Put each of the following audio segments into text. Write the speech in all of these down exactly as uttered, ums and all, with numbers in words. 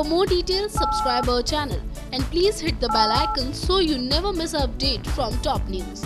For more details, subscribe our channel and please hit the bell icon so you never miss an update from top news.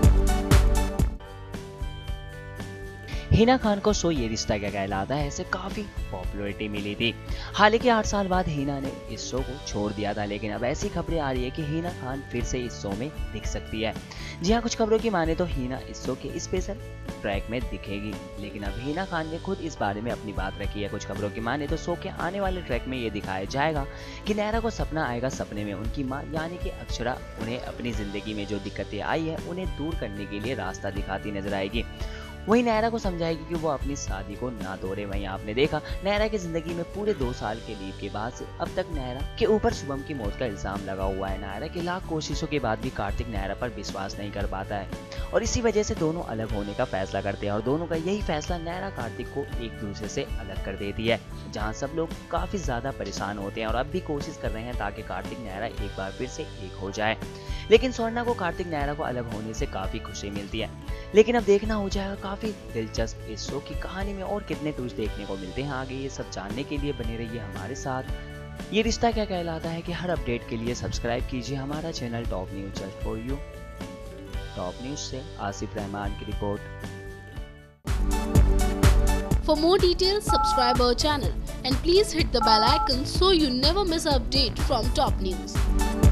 Hina Khan को show ये रिश्ता क्या कहलाता है ऐसे काफी पॉपुलैरिटी मिली थी। हालांकि आठ साल बाद हिना ने इस शो को छोड़ दिया था, लेकिन अब ऐसी खबरें आ रही है कि हिना खान फिर से इस शो में दिख सकती है। जी हाँ, कुछ खबरों की माने तो हिना इस शो के स्पेशल ट्रैक में दिखेगी, लेकिन अब हिना खान ने खुद इस बारे में अपनी बात रखी है। कुछ खबरों की माने तो शो के आने वाले ट्रैक में ये दिखाया जाएगा कि नायरा को सपना आएगा, सपने में उनकी माँ यानी कि अक्षरा उन्हें अपनी जिंदगी में जो दिक्कतें आई है उन्हें दूर करने के लिए रास्ता दिखाती नजर आएगी। वहीं नायरा को समझाएगी कि वो अपनी शादी को ना तोड़े। वहीं आपने देखा नायरा की जिंदगी में पूरे दो साल के लीव के बाद से अब तक नायरा के ऊपर शुभम की मौत का इल्जाम लगा हुआ है। नायरा के लाख कोशिशों के बाद भी कार्तिक नायरा पर विश्वास नहीं कर पाता है और इसी वजह से दोनों अलग होने का फैसला करते हैं और दोनों का यही फैसला नायरा कार्तिक को एक दूसरे से अलग कर देती है, जहां सब लोग काफी ज्यादा परेशान होते हैं और अब भी कोशिश कर रहे हैं ताकि कार्तिक नायरा एक बार फिर से एक हो जाए। लेकिन स्वर्णा को कार्तिक नायरा को अलग होने से काफी खुशी मिलती है। लेकिन अब देखना हो जाएगा काफी दिलचस्प इस शो की कहानी में और कितने ट्विस्ट देखने को मिलते हैं आगे। ये सब जानने के लिए बने रहिए हमारे साथ। ये रिश्ता क्या कहलाता है कि हर अपडेट के लिए सब्सक्राइब कीजिए हमारा channel top news just for you. Top news से आसिफ रहमान की रिपोर्ट। For more details, subscribe our channel and please hit the bell icon so you never miss an update from top news.